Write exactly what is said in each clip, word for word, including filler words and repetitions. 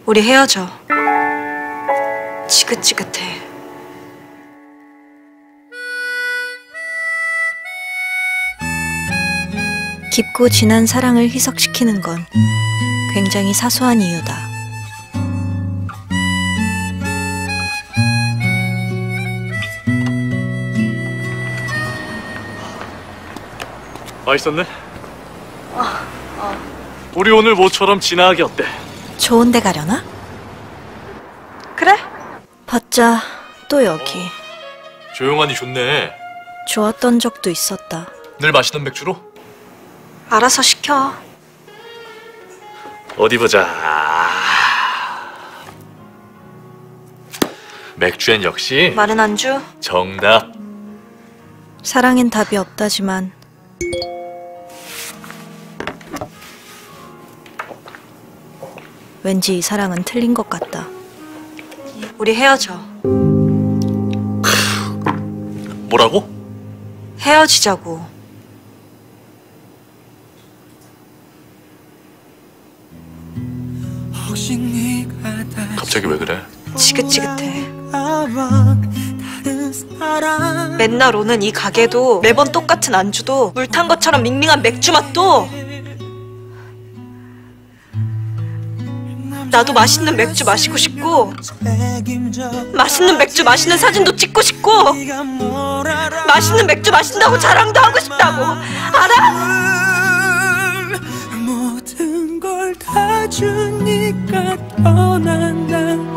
우리 헤어져. 지긋지긋해. 깊고 진한 사랑을 희석시키는 건 굉장히 사소한 이유다. 맛있었네? 어, 어. 우리 오늘 모처럼 진하게 어때? 좋은 데 가려나? 그래? 받자. 또 여기. 어, 조용하니 좋네. 좋았던 적도 있었다. 늘 마시던 맥주로? 알아서 시켜. 어디 보자. 맥주엔 역시 마른 안주? 정답. 사랑엔 답이 없다지만 왠지 이 사랑은 틀린 것 같다. 우리 헤어져. 뭐라고? 헤어지자고. 갑자기 왜 그래? 지긋지긋해. 맨날 오는 이 가게도 매번 똑같은 안주도 물 탄 것처럼 밍밍한 맥주 맛도 나도 맛있는 맥주 마시고 싶고 맛있는 맥주 마시는 사진도 찍고 싶고 맛있는 맥주 마신다고 자랑도 하고 싶다고. 알아? 모든 걸 다 주니까 떠난다는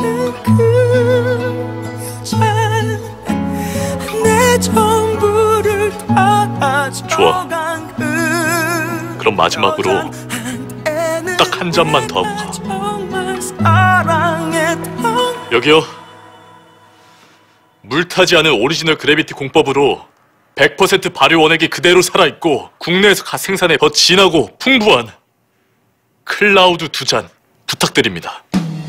그내 전부를 다 좋아. 그럼 마지막으로 딱 한 잔만 더 하고 가. 여기요. 물타지 않은 오리지널 그래비티 공법으로 백 퍼센트 발효 원액이 그대로 살아있고 국내에서 갓 생산해 더 진하고 풍부한 클라우드 두 잔 부탁드립니다.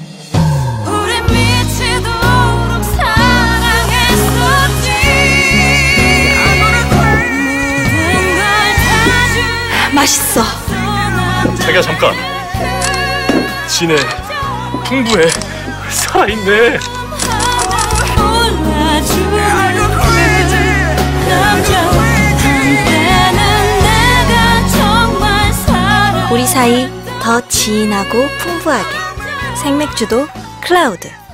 맛있어. 자기야 잠깐. 진해, 풍부해, 살아있네. 우리 사이 더 진하고 풍부하게 생맥주도 클라우드.